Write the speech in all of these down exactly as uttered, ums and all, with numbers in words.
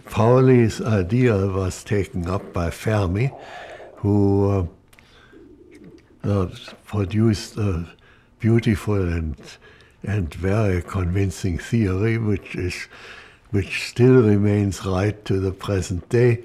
Pauli's idea was taken up by Fermi, who uh, uh, produced a beautiful and and very convincing theory, which is which still remains right to the present day.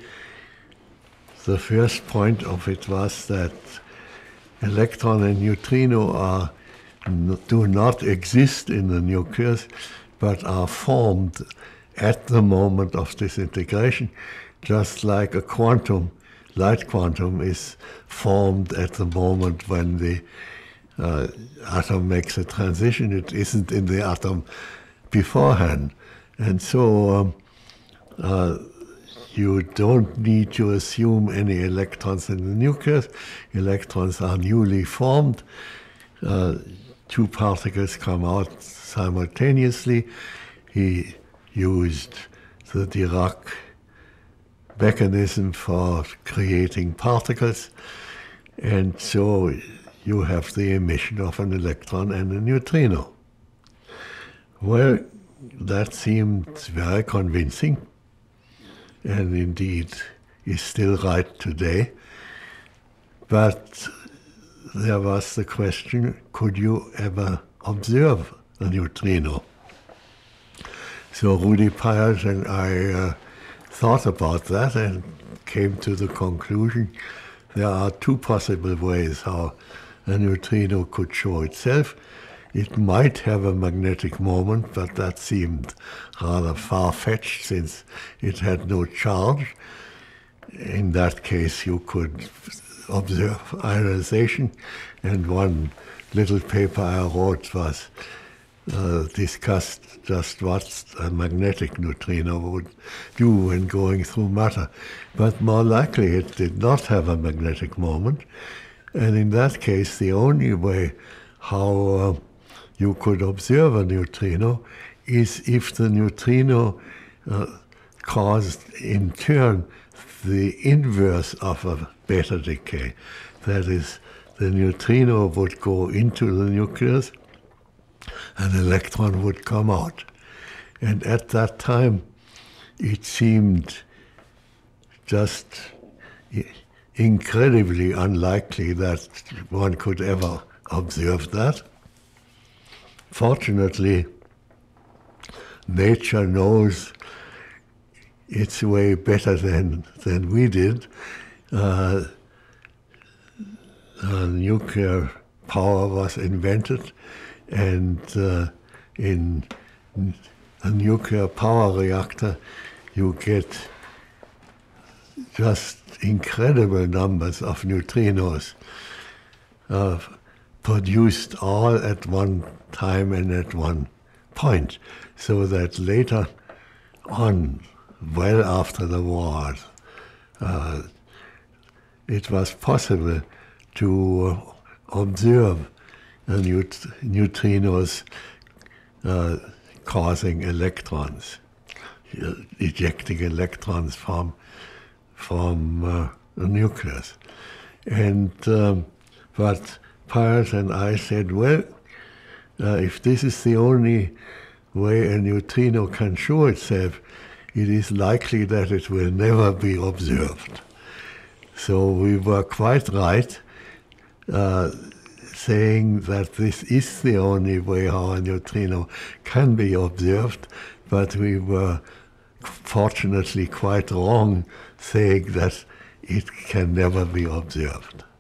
The first point of it was that electron and neutrino are do not exist in the nucleus, but are formed at the moment of disintegration, just like a quantum, light quantum, is formed at the moment when the uh, atom makes a transition. It isn't in the atom beforehand. And so um, uh, you don't need to assume any electrons in the nucleus. Electrons are newly formed. Uh, two particles come out simultaneously. He used the Dirac mechanism for creating particles, and so you have the emission of an electron and a neutrino. Well, that seemed very convincing, and indeed is still right today. But there was the question, could you ever observe a neutrino? So Rudi Peierls and I uh, thought about that and came to the conclusion there are two possible ways how a neutrino could show itself. It might have a magnetic moment, but that seemed rather far-fetched since it had no charge. In that case, you could observe ionization, and one little paper I wrote was uh, discussed just what a magnetic neutrino would do when going through matter. But more likely it did not have a magnetic moment, and in that case the only way how uh, you could observe a neutrino is if the neutrino uh, caused in turn the inverse of a beta decay. That is, the neutrino would go into the nucleus, an electron would come out. And at that time, it seemed just incredibly unlikely that one could ever observe that. Fortunately, nature knows its way better than, than we did. Uh, uh, nuclear power was invented, and uh, in a nuclear power reactor you get just incredible numbers of neutrinos uh, produced all at one time and at one point, so that later on, well after the war, uh, it was possible to observe uh, neut neutrinos uh, causing electrons, uh, ejecting electrons from, from uh, the nucleus. And um, but Peierls and I said, well, uh, if this is the only way a neutrino can show itself, it is likely that it will never be observed. So we were quite right uh, saying that this is the only way how a neutrino can be observed, but we were fortunately quite wrong saying that it can never be observed.